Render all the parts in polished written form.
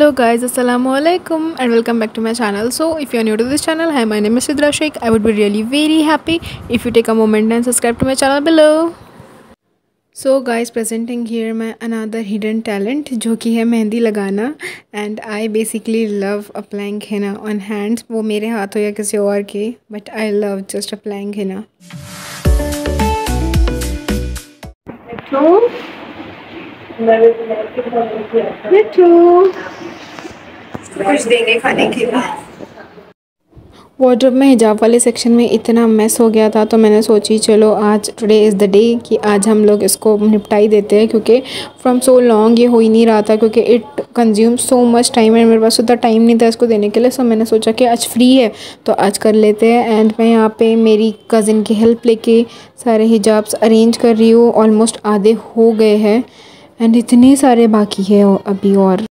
Hello guys, Assalamualaikum and welcome back to my channel. So if you are new to this channel, hi, my name is Sidra Sheikh. I would be really very happy if you take a moment and subscribe to my channel below. So guys, presenting here my another hidden talent जो कि है मेहंदी लगाना. And I basically love applying henna on hands. वो मेरे हाथ हो या किसी और के, but I love just applying henna. कुछ देंगे खाने के लिए. वार्डरोब में हिजाब वाले सेक्शन में इतना मेस हो गया था, तो मैंने सोची चलो आज टुडे इज़ द डे कि आज हम लोग इसको निपटा ही देते हैं, क्योंकि फ्रॉम सो लॉन्ग ये हो ही नहीं रहा था, क्योंकि it consume so much time and मेरे पास उतना टाइम नहीं था इसको देने के लिए. सो मैंने सोचा कि आज फ्री है तो आज कर लेते हैं. एंड मैं यहाँ पे मेरी कज़िन की हेल्प लेके सारे हिजाब्स अरेंज कर रही हूँ. ऑलमोस्ट आधे हो गए हैं एंड इतने सारे बाकी है अभी.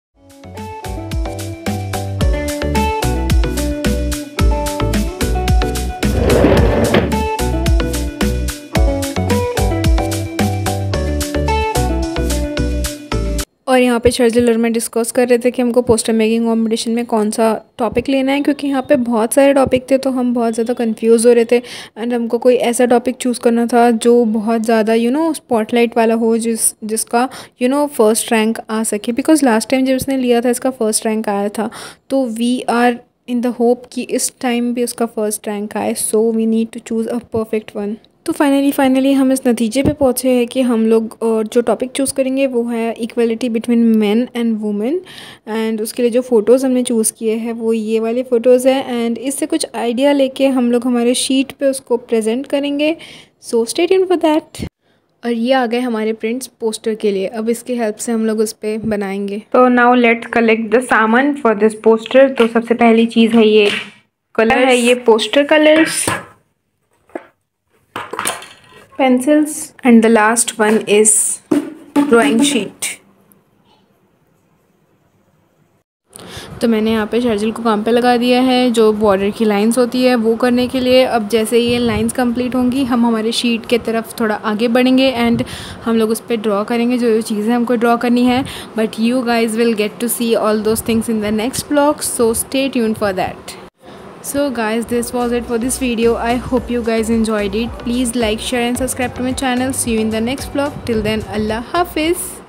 और यहाँ पे शर्जिल और मैं डिस्कस कर रहे थे कि हमको पोस्टर मेकिंग कंपटीशन में कौन सा टॉपिक लेना है, क्योंकि यहाँ पे बहुत सारे टॉपिक थे तो हम बहुत ज़्यादा कंफ्यूज हो रहे थे. एंड हमको कोई ऐसा टॉपिक चूज़ करना था जो बहुत ज़्यादा स्पॉटलाइट वाला हो, जिसका फर्स्ट रैंक आ सके. बिकॉज लास्ट टाइम जब उसने लिया था इसका फर्स्ट रैंक आया था, तो we are in the hope कि इस टाइम भी उसका फर्स्ट रैंक आए. So we need to choose a perfect one. तो फाइनली हम इस नतीजे पे पहुँचे हैं कि हम लोग जो टॉपिक चूज़ करेंगे वो है equality between men and women. And उसके लिए जो फ़ोटोज़ हमने चूज़ किए हैं वो ये वाले फ़ोटोज़ हैं. एंड इससे कुछ आइडिया लेके हम लोग हमारे शीट पे उसको प्रेजेंट करेंगे. So stay tuned for that. और ये आ गए हमारे प्रिंट्स पोस्टर के लिए. अब इसकी हेल्प से हम लोग उस पर बनाएंगे. तो नाउ लेट्स कलेक्ट द सामान फॉर दिस पोस्टर. तो सबसे पहली चीज़ है ये कलर है, ये poster colours, pencils, and the last one is drawing sheet. तो मैंने यहाँ पे शर्जिल को काम पे लगा दिया है जो बॉर्डर की लाइंस होती है वो करने के लिए. अब जैसे ये लाइंस कंप्लीट होंगी हम हमारे शीट के तरफ थोड़ा आगे बढ़ेंगे एंड हम लोग उस पर ड्रॉ करेंगे जो जो चीज़ें हमको ड्रॉ करनी है. But you guys will get to see all those things in the next blog. So stay tuned for that. So guys, this was it for this video. I hope you guys enjoyed it. Please like, share and subscribe to my channel. See you in the next vlog. Till then, Allah Hafiz.